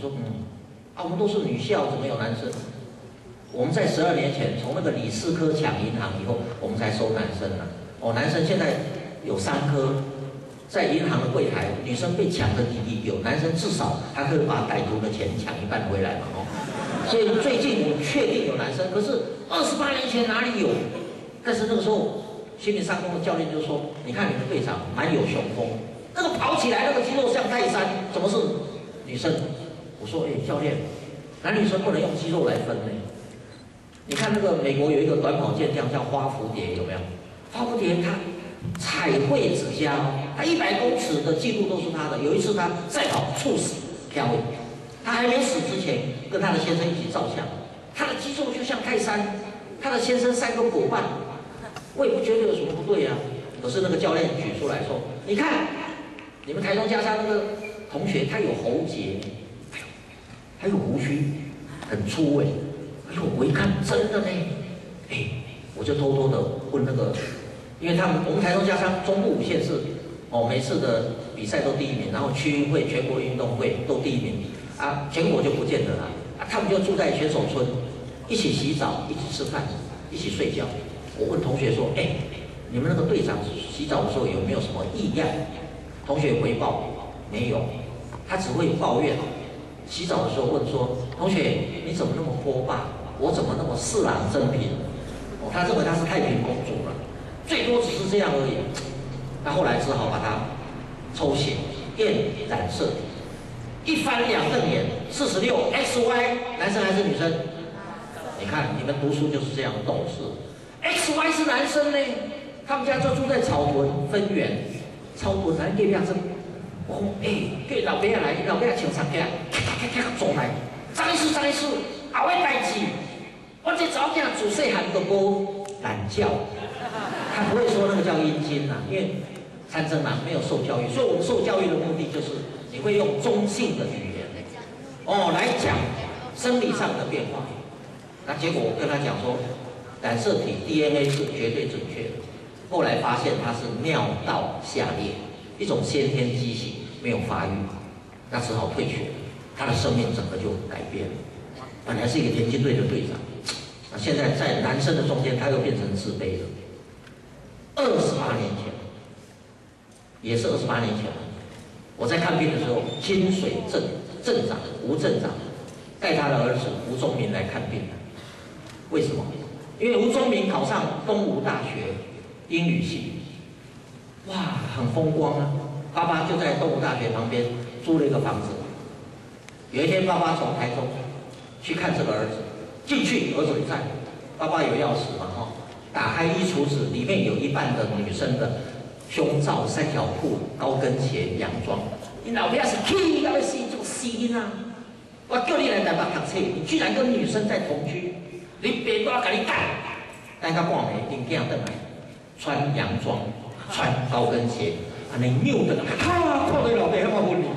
说我们都是女校，怎么有男生？我们在12年前从那个李四科抢银行以后，我们才收男生了。男生现在有3科，在银行的柜台，女生被抢的比例有，男生至少还可以把歹徒的钱抢一半回来嘛所以最近我确定有男生，可是28年前哪里有？但是那个时候，新民上工的教练就说：“你看你们队长蛮有雄风，那个跑起来那个肌肉像泰山，怎么是女生？”我说：“教练，男女生不能用肌肉来分呢。你看那个美国有一个短跑健将叫花蝴蝶，有没有？花蝴蝶她彩绘指甲，她100公尺的记录都是她的。有一次她赛跑猝死，飘了。她还没死之前，跟她的先生一起照相，她的肌肉就像泰山，她的先生3个伙伴。”我也不觉得有什么不对啊，可是那个教练举出来说：“你看，你们台中家乡那个同学，他有喉结，还有胡须，很粗哎。我一看真的呢，我就偷偷的问那个，因为我们台中家乡中部5县市，每次的比赛都第1名，然后区运会、全国运动会都第1名啊，全国就不见得了他们就住在选手村，一起洗澡，一起吃饭，一起睡觉。”我问同学说：“你们那个队长洗澡的时候有没有什么异样？”同学回报没有，他只会抱怨。洗澡的时候问说：“同学，你怎么那么泼霸？我怎么那么4郎真品？”他认为他是太平公主了，最多只是这样而已。那后来只好把他抽血验染色体，一翻2瞪眼，46 XY， 男生还是女生？你看你们读书就是这样懂事。XY 是男生呢，他们家就住在草屯分园，草屯咱隔壁真，我讲叫老爸来，老爸穿衫架，咔走来，张医师，后尾代志，我这查某囝自细汉都无懒觉，他不会说那个叫阴茎呐，因为参政党没有受教育，所以我们受教育的目的就是你会用中性的语言来讲生理上的变化。那结果我跟他讲说。染色体 DNA 是绝对准确的，后来发现它是尿道下裂，一种先天畸形没有发育，那只好退学，他的生命整个就改变了。本来是一个田径队的队长，那现在在男生的中间他又变成自卑了。28年前，也是28年前，我在看病的时候，清水镇长吴镇长带他的儿子吴宗民来看病，为什么？因为吴宗民考上东吴大学英语系，哇，很风光啊！爸爸就在东吴大学旁边租了一个房子。有一天，爸爸从台中去看这个儿子，进去儿子不在，爸爸有钥匙嘛打开衣橱子，里面有一半的女生的胸罩、3角裤、高跟鞋、洋装。你老爸是气到要死，这个死囡啊！我叫你来台北读册，你居然跟女生在同居！你爸爸给你干，等到半暝，因囝回来，穿洋装，穿高跟鞋，安尼扭的，看到你老爸那么混你，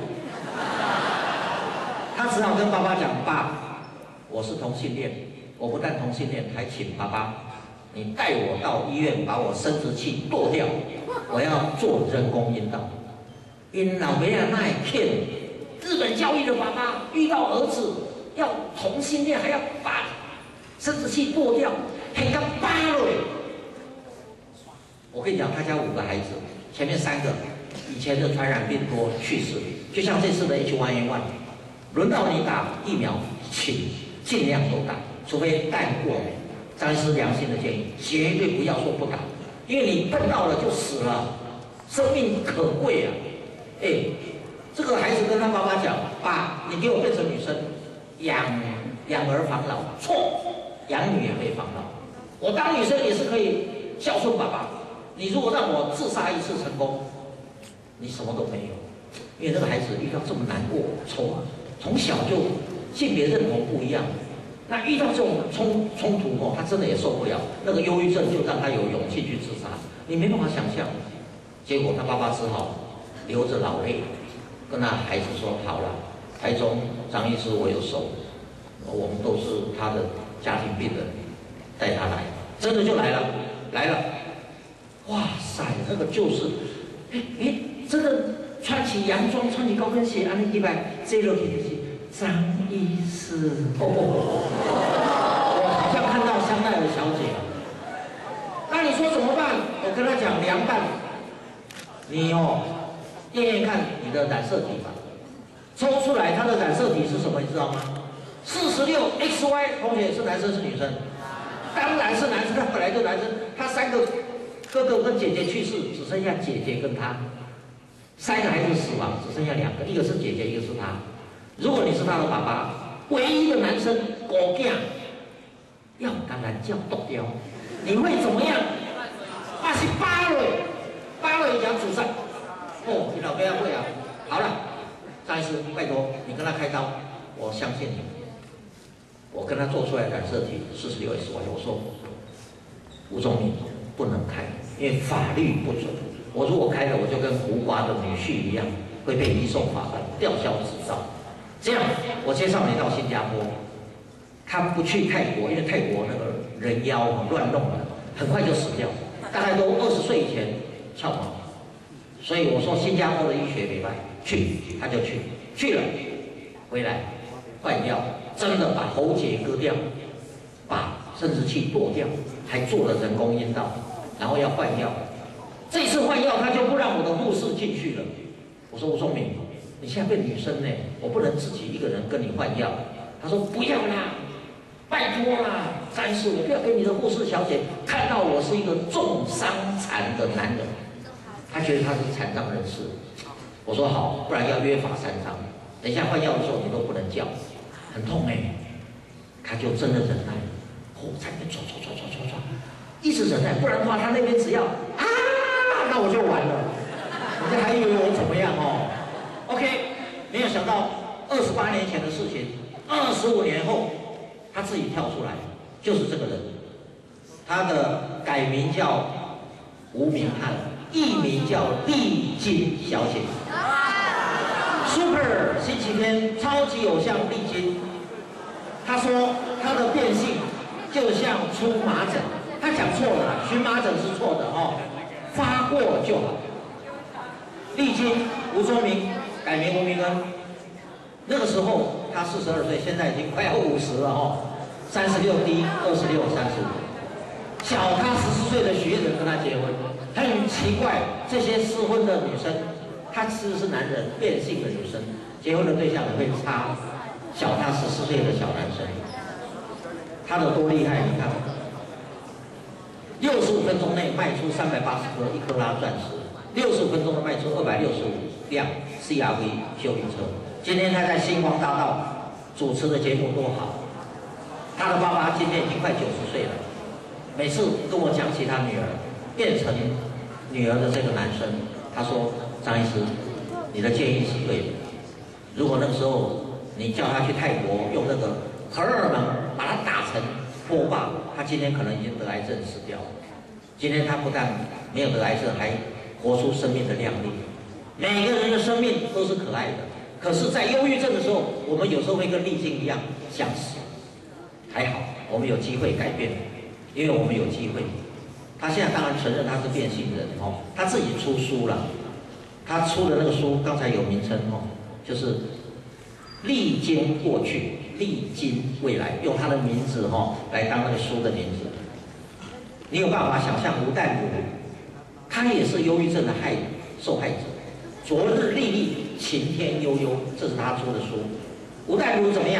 他只好跟爸爸讲：“爸，我是同性恋，我不但同性恋，还请爸爸，你带我到医院把我生殖器剁掉，我要做人工阴道。”因老爸啊，那会骗日本教育的爸爸，遇到儿子要同性恋，还要把生殖器剁掉，很个扒了。我跟你讲，他家5个孩子，前面3个以前的传染病多去世，就像这次的 H1N1， 轮到你打疫苗，请尽量都打，除非蛋过敏。张医师良心的建议，绝对不要说不打，因为你碰到了就死了，生命可贵啊！这个孩子跟他爸爸讲：“爸，你给我变成女生，养儿防老。”错。养女也可以防老，我当女生也是可以孝顺爸爸。你如果让我自杀1次成功，你什么都没有。因为那个孩子遇到这么难过，从小就性别认同不一样，那遇到这种冲突他真的也受不了。那个忧郁症就让他有勇气去自杀，你没办法想象。结果他爸爸只好流着老泪，跟他孩子说：“好了，台中张医师我有熟，我们都是他的家庭病人，带他来，真的就来了。哇塞，那个就是，真的穿起洋装，穿起高跟鞋，安尼一摆，这落去就是张医师，我好像看到香奈儿小姐了。那你说怎么办？我跟他讲凉拌，你验验看你的染色体吧，抽出来它的染色体是什么，你知道吗？46XY， 同学是男生是女生？当然是男生，他本来就男生。他3个哥哥跟姐姐去世，只剩下姐姐跟他；3个孩子死亡，只剩下2个，一个是姐姐，一个是他。如果你是他的爸爸，唯一的男生狗囝，要当然叫剁掉，你会怎么样？那是8岁讲主战。你老爸要会啊。好了，张医师，拜托你跟他开刀，我相信你。我跟他做出来染色体46XY，我说吴宗明不能开，因为法律不准。我如果开了，我就跟胡瓜的女婿一样，会被移送法办，吊销执照。这样，我介绍你到新加坡，他不去泰国，因为泰国那个人妖乱弄了，很快就死掉，大概都20岁以前翘毛。所以我说新加坡的医学没办法，他就去了，回来换药。真的把喉结割掉，把生殖器剁掉，还做了人工阴道，然后要换药。这次换药他就不让我的护士进去了。我说吴宗明，你现在变女生呢，我不能自己一个人跟你换药。他说不要啦，拜托啦，张医师，我不要给你的护士小姐看到我是一个重伤残的男人，他觉得他是残障人士。我说好，不然要约法3章。等一下换药的时候你都不能叫。很痛他就真的忍耐，在那边抓，一直忍耐，不然的话他那边只要那我就完了，你还以为我怎么样？OK， 没有想到28年前的事情，25年后他自己跳出来，就是这个人，他的改名叫吴明翰，艺名叫丽晶小姐。Super 星期天超级偶像丽晶，他说他的变性就像出麻疹，他讲错了，荨麻疹是错的发过就好。丽晶吴宗明改名吴明恩，那个时候他42岁，现在已经快要50了36D 2635，小他14岁的许愿人跟他结婚，很奇怪，这些失婚的女生。他其实是男人，变性的女生，结婚的对象也会差小他14岁的小男生。他的多厉害，你看，65分钟内卖出380颗1克拉钻石，65分钟内卖出265辆 CRV 休旅车。今天他在星光大道主持的节目多好，他的爸爸今年已经快90岁了，每次跟我讲起他女儿变成女儿的这个男生，他说。张医师，你的建议是对的。如果那个时候你叫他去泰国用那个荷尔蒙把他打成波霸，他今天可能已经得癌症死掉了。今天他不但没有得癌症，还活出生命的亮丽。每个人的生命都是可爱的，可是，在忧郁症的时候，我们有时候会跟丽晶一样想死。还好，我们有机会改变，因为我们有机会。他现在当然承认他是变性人他自己出书了。他出的那个书，刚才有名称就是历经过去，历经未来，用他的名字来当那个书的名字。你有办法想象吴淡如，他也是忧郁症的受害者。昨日历历，晴天悠悠，这是他出的书。吴淡如怎么样？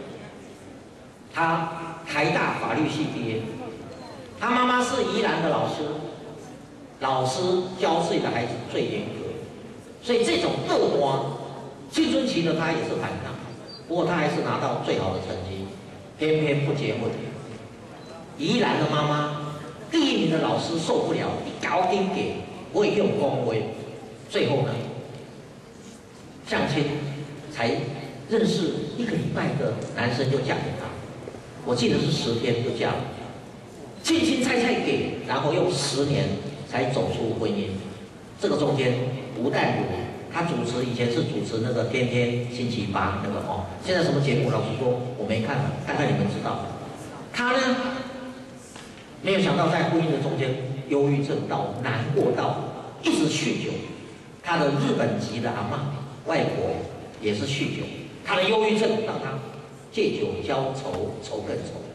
他台大法律系毕业，他妈妈是宜兰的老师，老师教自己的孩子最严格。所以这种恶魔，青春期的他也是反抗，不过他还是拿到最好的成绩，偏偏不结婚。宜兰的妈妈，第1名的老师受不了，你搞定给，我也用恭维。最后呢，相亲才认识1个礼拜的男生就嫁给他，我记得是10天就嫁了，亲亲猜猜给，然后用10年才走出婚姻。这个中间，吴淡如他以前是主持那个天天星期8那个现在什么节目？老实说我没看，看看你们知道。他呢，没有想到在婚姻的中间，忧郁症到难过到一直酗酒。他的日本籍的阿嬷外婆也是酗酒， 他的忧郁症让他借酒浇愁，愁更愁。